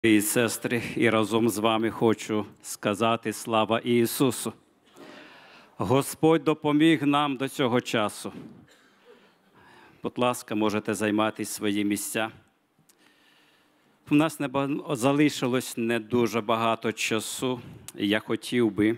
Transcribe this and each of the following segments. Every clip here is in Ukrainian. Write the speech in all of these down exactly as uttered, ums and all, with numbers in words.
І сестри, і разом з вами хочу сказати слава Ісусу. Господь допоміг нам до цього часу. Будь ласка, можете займати свої місця. У нас не залишилось не дуже багато часу, і я хотів би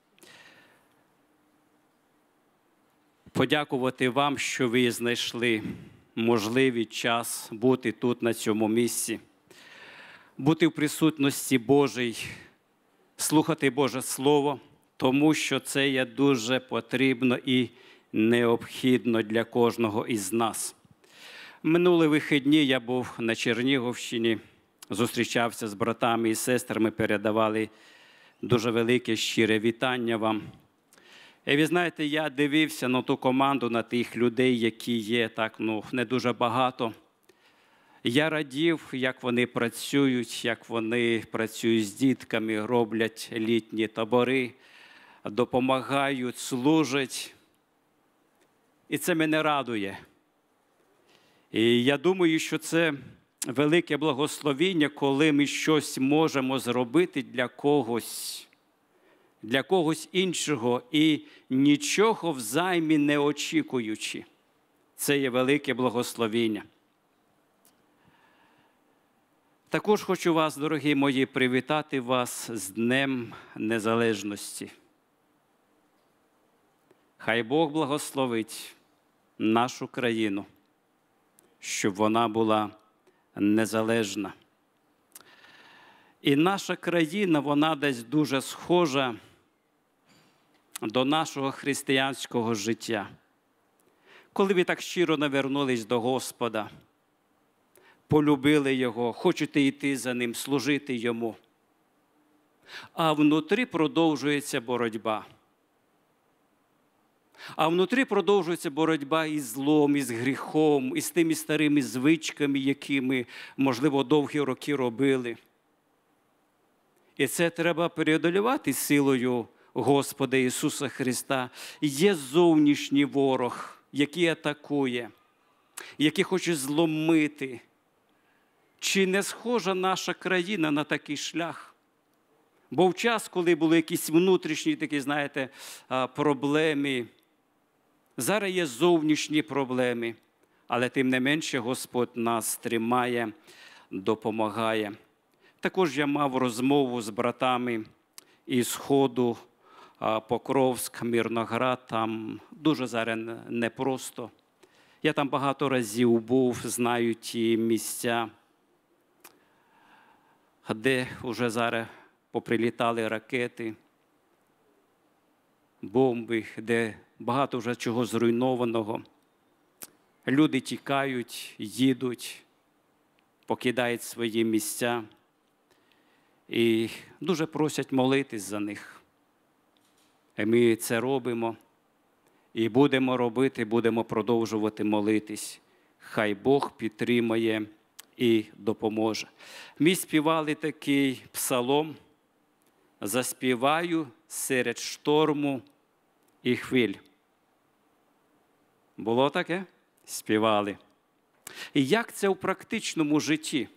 подякувати вам, що ви знайшли можливий час бути тут, на цьому місці. Бути в присутності Божій, слухати Боже Слово, тому що це є дуже потрібно і необхідно для кожного із нас. Минулі вихідні я був на Чернігівщині, зустрічався з братами і сестрами, передавали дуже велике щире вітання вам. І ви знаєте, я дивився на ту команду, на тих людей, які є, так, ну, не дуже багато. Я радів, як вони працюють, як вони працюють з дітками, роблять літні табори, допомагають, служать. І це мене радує. І я думаю, що це велике благословіння, коли ми щось можемо зробити для когось, для когось іншого і нічого взаймі не очікуючи. Це є велике благословіння. Також хочу вас, дорогі мої, привітати вас з Днем Незалежності. Хай Бог благословить нашу країну, щоб вона була незалежна. І наша країна, вона десь дуже схожа до нашого християнського життя. Коли ви так щиро навернулись до Господа, полюбили Його, хочете йти за Ним, служити Йому. А внутрі продовжується боротьба. А внутрі продовжується боротьба із злом, із гріхом, із тими старими звичками, які ми, можливо, довгі роки робили. І це треба преодолювати силою Господа Ісуса Христа. Є зовнішній ворог, який атакує, який хоче зломити. Чи не схожа наша країна на такий шлях? Бо в час, коли були якісь внутрішні такі, знаєте, проблеми, зараз є зовнішні проблеми, але тим не менше Господь нас тримає, допомагає. Також я мав розмову з братами із Сходу, Покровськ, Мирноград, там дуже зараз непросто. Я там багато разів був, знаю ті місця, де вже зараз поприлітали ракети, бомби, де багато вже чого зруйнованого. Люди тікають, їдуть, покидають свої місця і дуже просять молитись за них. І ми це робимо і будемо робити, будемо продовжувати молитись. Хай Бог підтримає і допоможе. Ми співали такий псалом «Заспіваю серед шторму і хвиль». Було таке? Співали. І як це в практичному житті?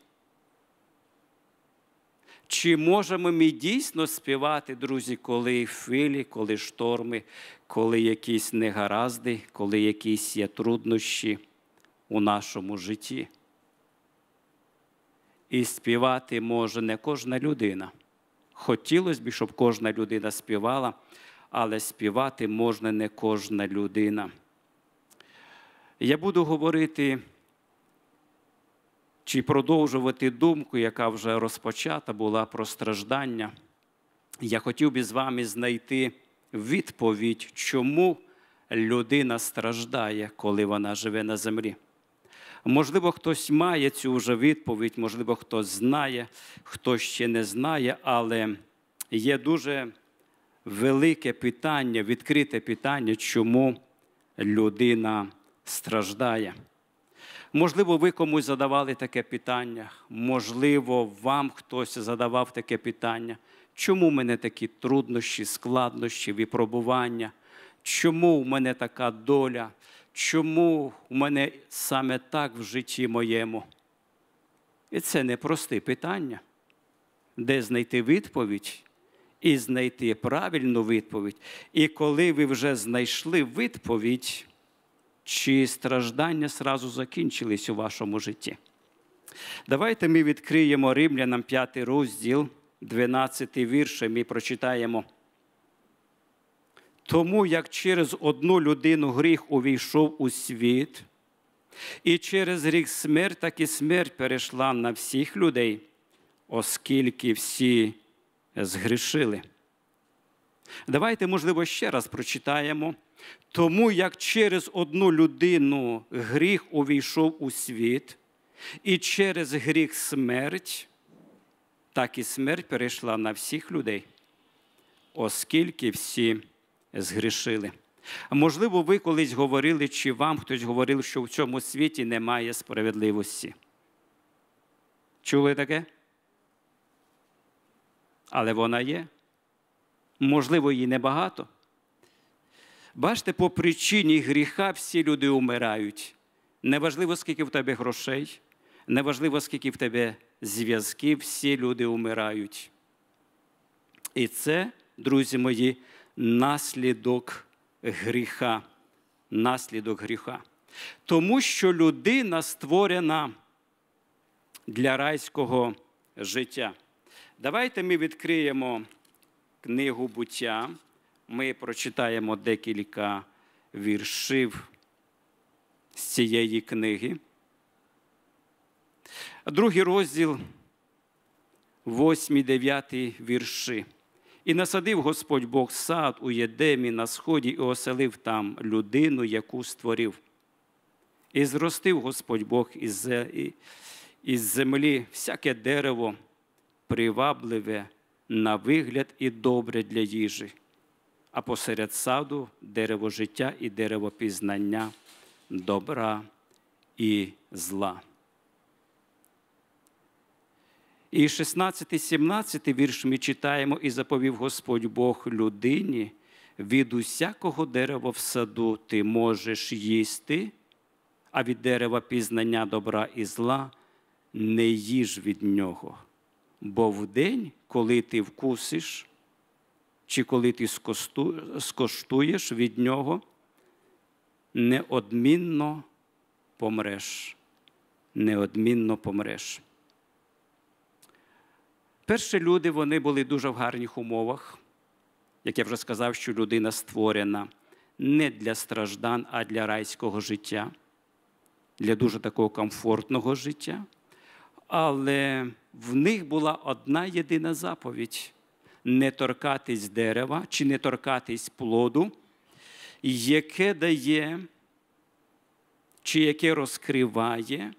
Чи можемо ми дійсно співати, друзі, коли хвилі, коли шторми, коли якісь негаразди, коли якісь є труднощі у нашому житті? І співати може не кожна людина. Хотілося б, щоб кожна людина співала, але співати можна не кожна людина. Я буду говорити, чи продовжувати думку, яка вже розпочата була про страждання. Я хотів би з вами знайти відповідь, чому людина страждає, коли вона живе на землі. Можливо, хтось має цю вже відповідь, можливо, хтось знає, хтось ще не знає, але є дуже велике питання, відкрите питання, чому людина страждає. Можливо, ви комусь задавали таке питання, можливо, вам хтось задавав таке питання. Чому в мене такі труднощі, складнощі, випробування? Чому в мене така доля? Чому в мене саме так в житті моєму? І це непросте питання. де знайти відповідь і знайти правильну відповідь. І коли ви вже знайшли відповідь, чи страждання зразу закінчились у вашому житті. Давайте ми відкриємо Римлянам п'ятий розділ, дванадцятий вірш, і ми прочитаємо. Тому як через одну людину гріх увійшов у світ, і через гріх смерть, так і смерть перейшла на всіх людей, оскільки всі згрішили. Давайте, можливо, ще раз прочитаємо. Тому як через одну людину гріх увійшов у світ, і через гріх смерть, так і смерть перейшла на всіх людей, оскільки всі згрішили. Можливо, ви колись говорили, чи вам хтось говорив, що в цьому світі немає справедливості. Чули таке? Але вона є. Можливо, її небагато. Бачите, по причині гріха всі люди умирають. Неважливо, скільки в тебе грошей, неважливо, скільки в тебе зв'язків, всі люди умирають. І це, друзі мої, наслідок гріха. Наслідок гріха. Тому що людина створена для райського життя. Давайте ми відкриємо книгу «Буття». Ми прочитаємо декілька віршів з цієї книги. Другий розділ, восьмий, дев'ятий вірші. «І насадив Господь Бог сад у Єдемі на сході, і оселив там людину, яку створив. І зростив Господь Бог із землі всяке дерево, привабливе на вигляд і добре для їжі, а посеред саду дерево життя і дерево пізнання добра і зла». І шістнадцятий, сімнадцятий вірш ми читаємо: «І заповів Господь Бог людині, від усякого дерева в саду ти можеш їсти, а від дерева пізнання добра і зла не їж від нього. Бо в день, коли ти вкусиш, чи коли ти скоштуєш від нього, неодмінно помреш». Неодмінно помреш. Перші люди, вони були дуже в гарних умовах. Як я вже сказав, що людина створена не для страждань, а для райського життя, для дуже такого комфортного життя. Але в них була одна єдина заповідь – не торкатись дерева чи не торкатись плоду, яке дає чи яке розкриває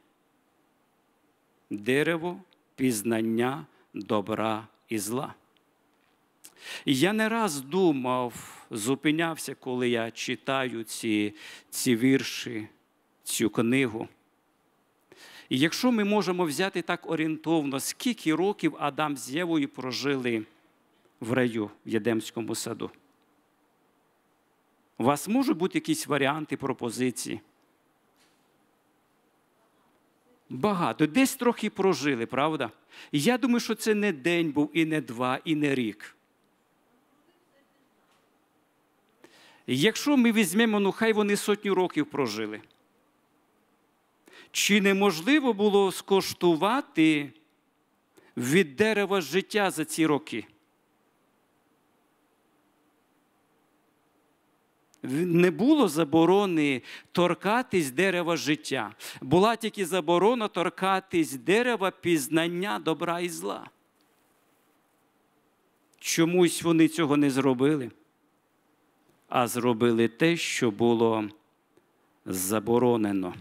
дерево пізнання добра і зла. І я не раз думав, зупинявся, коли я читаю ці, ці вірші, цю книгу. І якщо ми можемо взяти так орієнтовно, скільки років Адам з Євою прожили в раю, в Єдемському саду? У вас можуть бути якісь варіанти, пропозиції? Багато. Десь трохи прожили, правда? І я думаю, що це не день був, і не два, і не рік. Якщо ми візьмемо, ну хай вони сотню років прожили. Чи неможливо було скоштувати від дерева життя за ці роки? Не було заборони торкатись дерева життя. Була тільки заборона торкатись дерева пізнання добра і зла. Чомусь вони цього не зробили, а зробили те, що було заборонено.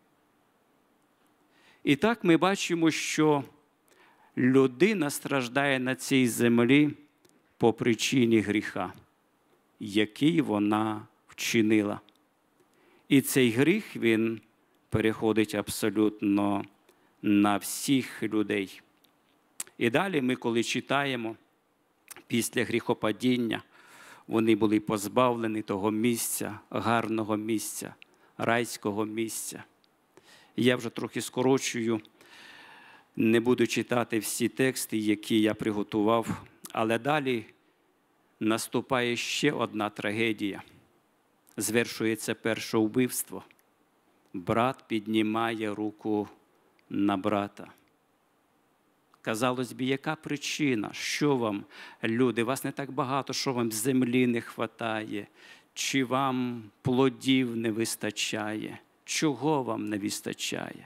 І так ми бачимо, що людина страждає на цій землі по причині гріха, який вона вчинила. І цей гріх, він переходить абсолютно на всіх людей. І далі ми, коли читаємо, після гріхопадіння вони були позбавлені того місця, гарного місця, райського місця. Я вже трохи скорочую. Не буду читати всі тексти, які я приготував, але далі наступає ще одна трагедія. Звершується перше вбивство. Брат піднімає руку на брата. Казалось би, яка причина? Що вам, люди, вас не так багато, що вам землі не вистачає? Чи вам плодів не вистачає? Чого вам не вистачає?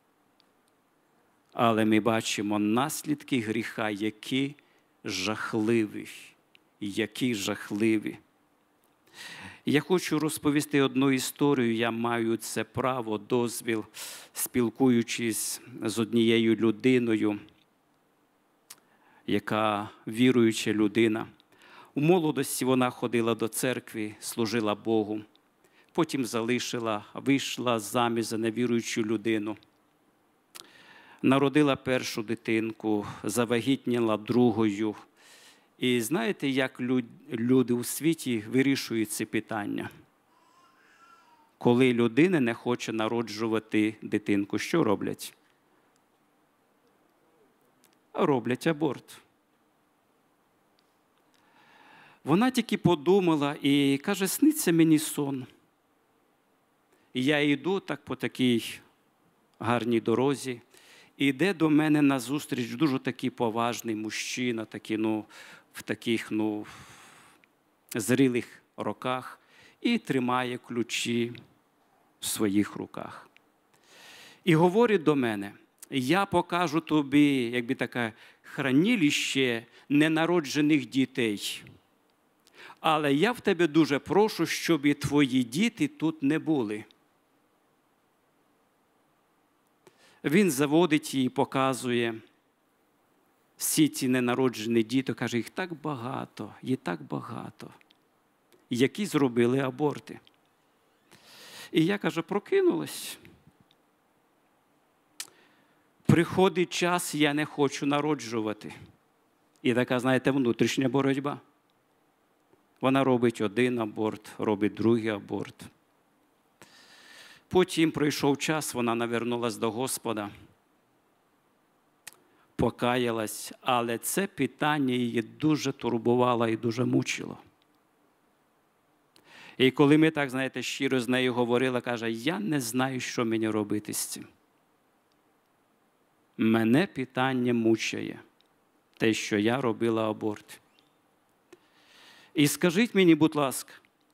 Але ми бачимо наслідки гріха, які жахливі, які жахливі. Я хочу розповісти одну історію, я маю це право, дозвіл, спілкуючись з однією людиною, яка віруюча людина. У молодості вона ходила до церкви, служила Богу, потім залишила, вийшла заміж за невіруючу людину. Народила першу дитинку, завагітніла другою. І знаєте, як люди у світі вирішують ці питання? Коли людина не хоче народжувати дитинку, що роблять? Роблять аборт. Вона тільки подумала і каже, сниться мені сон. І я йду так по такій гарній дорозі, і йде до мене назустріч дуже такий поважний мужчина, такий, ну, в таких, ну, зрілих роках, і тримає ключі в своїх руках. І говорить до мене, я покажу тобі, якби таке, хранилище ненароджених дітей. Але я в тебе дуже прошу, щоб і твої діти тут не були. Він заводить її, показує всі ці ненароджені діти, каже, їх так багато, їх так багато, які зробили аборти. І я, каже, прокинулась. Приходить час, я не хочу народжувати. І така, знаєте, внутрішня боротьба. Вона робить один аборт, робить другий аборт. Потім пройшов час, вона навернулась до Господа, покаялась, але це питання її дуже турбувало і дуже мучило. І коли ми так, знаєте, щиро з нею говорили, каже, я не знаю, що мені робити з цим. Мене питання мучає, те, що я робила аборт. І скажіть мені, будь ласка,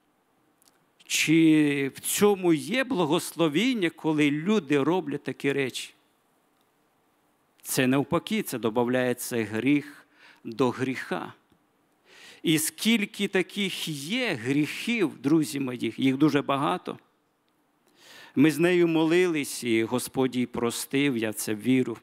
чи в цьому є благословіння, коли люди роблять такі речі? Це навпаки, це додається гріх до гріха. І скільки таких є гріхів, друзі мої, їх дуже багато. Ми з нею молились, і Господь їй простив, я в це вірю.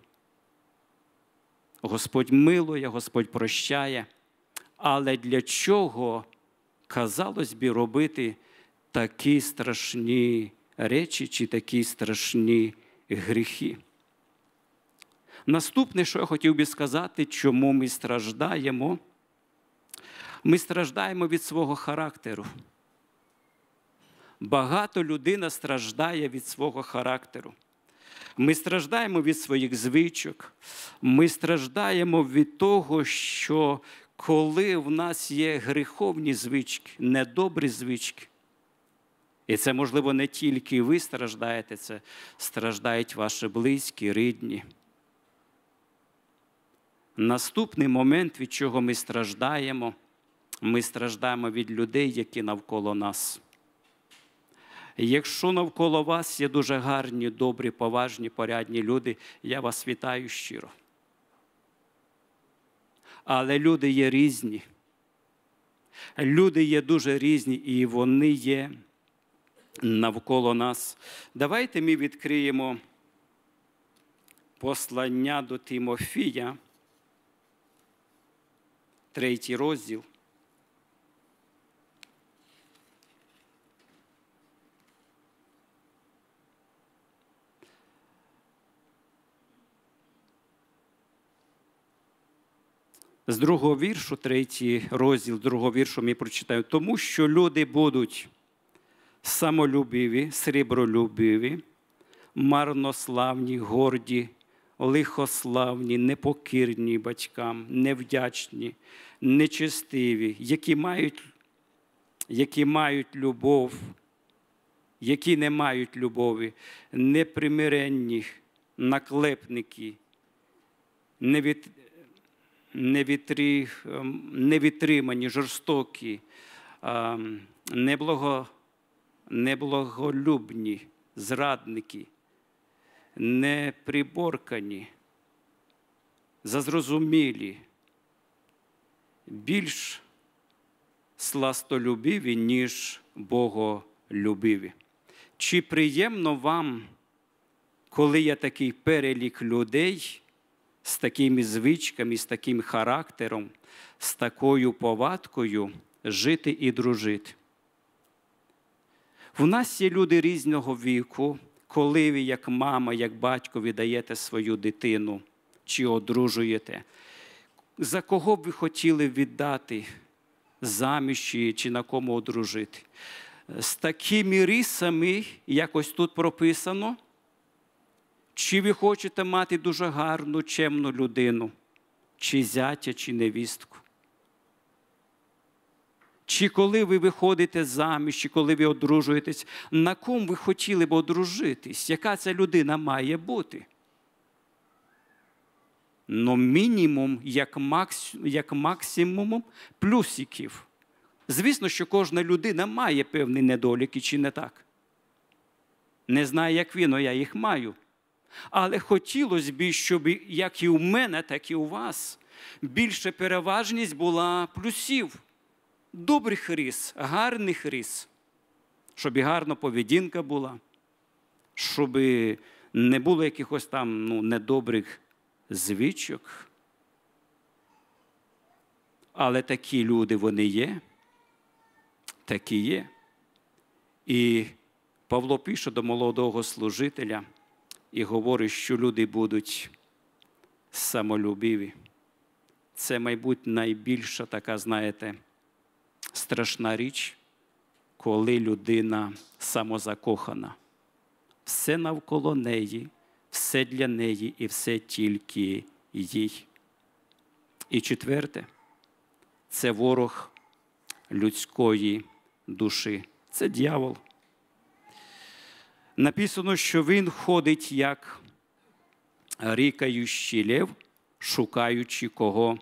Господь милує, Господь прощає. Але для чого, казалось би, робити такі страшні речі чи такі страшні гріхи? Наступне, що я хотів би сказати, чому ми страждаємо. Ми страждаємо від свого характеру. Багато людина страждає від свого характеру. Ми страждаємо від своїх звичок. Ми страждаємо від того, що коли в нас є гріховні звички, недобрі звички, і це, можливо, не тільки ви страждаєте, це страждають ваші близькі, рідні. Наступний момент, від чого ми страждаємо, ми страждаємо від людей, які навколо нас. Якщо навколо вас є дуже гарні, добрі, поважні, порядні люди, я вас вітаю щиро. Але люди є різні. Люди є дуже різні, і вони є навколо нас. Давайте ми відкриємо послання до Тимофія, третій розділ. З другого віршу, третій розділ другого віршу ми прочитаємо. Тому що люди будуть самолюбиві, срібролюбиві, марнославні, горді, лихославні, непокірні батькам, невдячні, нечестиві, які мають, які мають любов, які не мають любові, непримиренні, наклепники, невід, невітрі, невітримані, жорстокі, неблаго, неблаголюбні, зрадники, неприборкані, зазрозумілі, більш сластолюбиві, ніж боголюбиві. Чи приємно вам, коли є такий перелік людей з такими звичками, з таким характером, з такою повадкою жити і дружити? В нас є люди різного віку, коли ви, як мама, як батько, віддаєте свою дитину чи одружуєте. За кого б ви хотіли віддати заміж чи на кому одружити? З такими рисами, як ось тут прописано, чи ви хочете мати дуже гарну, чемну людину, чи зятя, чи невістку? Чи коли ви виходите заміж, чи коли ви одружуєтесь, на ком ви хотіли б одружитись? Яка ця людина має бути? Ну, мінімум, як, макс... як максимум, плюсиків. Звісно, що кожна людина має певні недоліки, чи не так? Не знаю, як він, але я їх маю. Але хотілося б, щоб як і у мене, так і у вас, більше переважність була плюсів. Добрих рис, гарних рис, щоб і гарна поведінка була, щоб не було якихось там ну, недобрих звичок. Але такі люди, вони є, такі є. І Павло пише до молодого служителя і говорить, що люди будуть самолюбиві. Це, мабуть, найбільша така, знаєте, страшна річ, коли людина самозакохана. Все навколо неї, все для неї і все тільки їй. І четверте, це ворог людської душі. Це диявол. Написано, що він ходить як рикаючий лев, шукаючи кого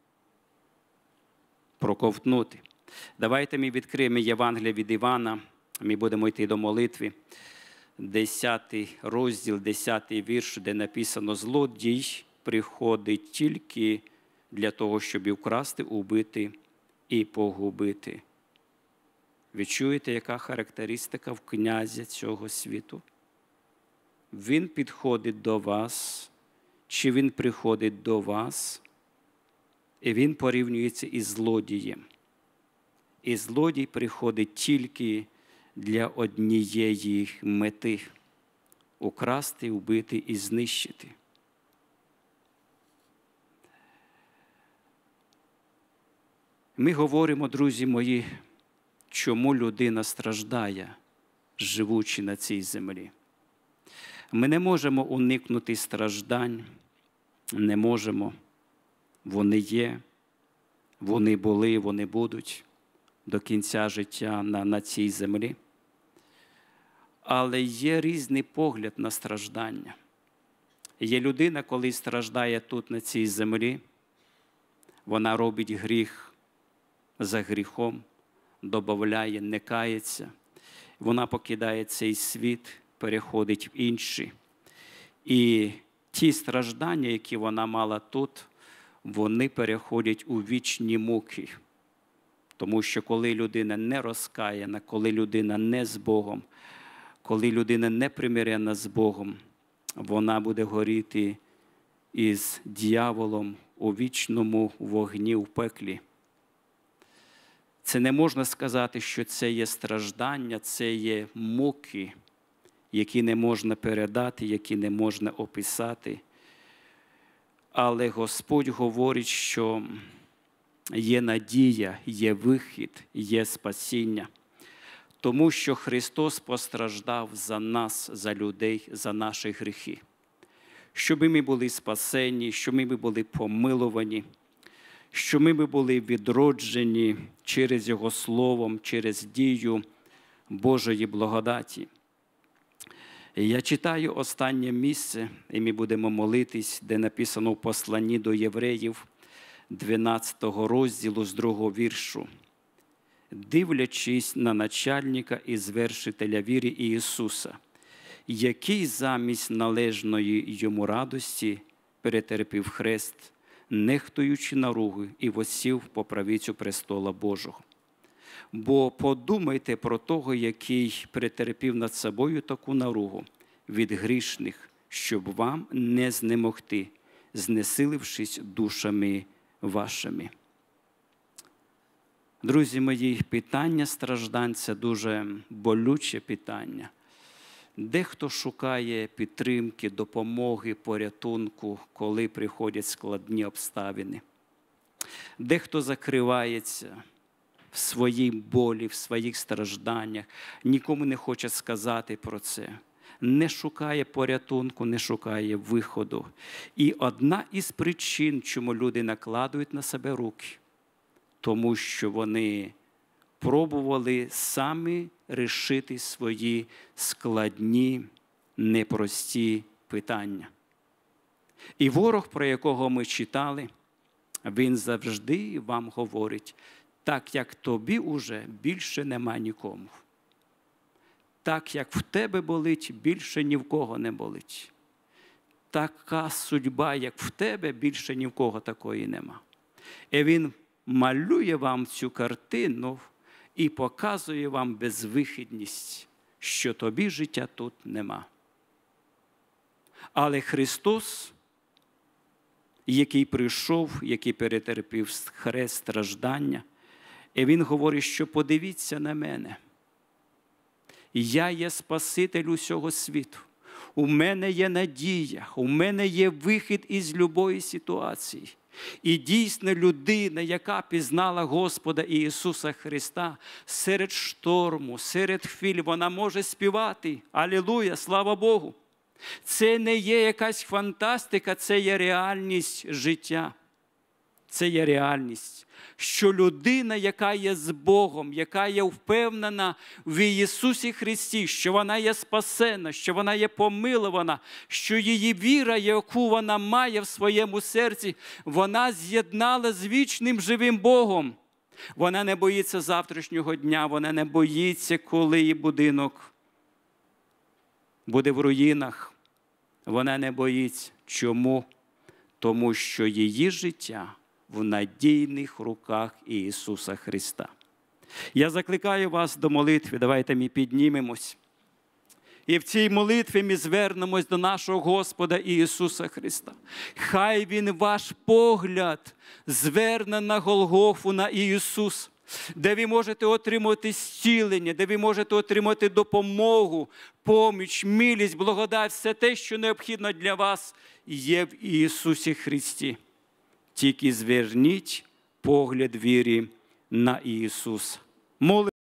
проковтнути. Давайте ми відкриємо Євангеліє від Івана, ми будемо йти до молитви. десятий розділ, десятий вірш, де написано: «Злодій приходить тільки для того, щоб вкрасти, убити і погубити». Ви чуєте, яка характеристика в князя цього світу? Він підходить до вас, чи він приходить до вас, і він порівнюється із злодієм. І злодій приходить тільки для однієї мети – украсти, вбити і знищити. Ми говоримо, друзі мої, чому людина страждає, живучи на цій землі. Ми не можемо уникнути страждань, не можемо. Вони є, вони були, вони будуть до кінця життя на, на цій землі. Але є різний погляд на страждання. Є людина, коли страждає тут, на цій землі, вона робить гріх за гріхом, добавляє, не кається. Вона покидає цей світ, переходить в інший. І ті страждання, які вона мала тут, вони переходять у вічні муки. Тому що коли людина не розкаяна, коли людина не з Богом, коли людина не примирена з Богом, вона буде горіти із дияволом у вічному вогні, в пеклі. Це не можна сказати, що це є страждання, це є муки, які не можна передати, які не можна описати. Але Господь говорить, що є надія, є вихід, є спасіння. Тому що Христос постраждав за нас, за людей, за наші гріхи. щоб ми були спасені, щоб ми були помиловані, щоб ми були відроджені через Його Словом, через дію Божої благодаті. Я читаю останнє місце, і ми будемо молитись, де написано в посланні до євреїв, дванадцятого розділу з другого віршу. «Дивлячись на начальника і звершителя віри Ісуса, який замість належної йому радості перетерпів хрест, нехтуючи наруги, і воссів по правицю престола Божого. Бо подумайте про того, який перетерпів над собою таку наругу від грішних, щоб вам не знемогти, знесилившись душами вашими». Друзі мої, питання страждань – це дуже болюче питання. Дехто шукає підтримки, допомоги, порятунку, коли приходять складні обставини. Дехто закривається в своїй болі, в своїх стражданнях, нікому не хоче сказати про це. Не шукає порятунку, не шукає виходу. І одна із причин, чому люди накладують на себе руки, тому що вони пробували самі рішити свої складні, непрості питання. І ворог, про якого ми читали, він завжди вам говорить: так як тобі уже більше нема нікому. Так як в тебе болить, більше ні в кого не болить. Така судьба, як в тебе, більше ні в кого такої нема. І він малює вам цю картину і показує вам безвихідність, що тобі життя тут нема. Але Христос, який прийшов, який перетерпів хрест, страждання, і Він говорить, що подивіться на мене. Я є Спаситель усього світу. У мене є надія, у мене є вихід із любої ситуації. І дійсно людина, яка пізнала Господа Ісуса Христа, серед шторму, серед хвиль, вона може співати. Алілуя, слава Богу! Це не є якась фантастика, це є реальність життя. Це є реальність, що людина, яка є з Богом, яка є впевнена в Ісусі Христі, що вона є спасена, що вона є помилована, що її віра, яку вона має в своєму серці, вона з'єднала з вічним живим Богом. Вона не боїться завтрашнього дня, вона не боїться, коли її будинок буде в руїнах. Вона не боїться. Чому? Тому що її життя в надійних руках Ісуса Христа. Я закликаю вас до молитви, давайте ми піднімемось. І в цій молитві ми звернемось до нашого Господа Ісуса Христа. Хай Він ваш погляд зверне на Голгофу, на Ісуса, де ви можете отримати зцілення, де ви можете отримати допомогу, поміч, милість, благодать, все те, що необхідно для вас, є в Ісусі Христі. Тільки зверніть погляд віри на Ісуса.